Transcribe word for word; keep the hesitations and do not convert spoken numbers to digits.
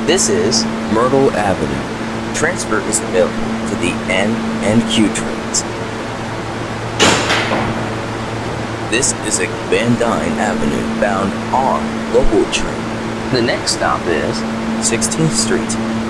This is Myrtle Avenue. Transfer is available to the N and Q trains. This is a Van Dyne Avenue bound on local train. The next stop is sixteenth Street.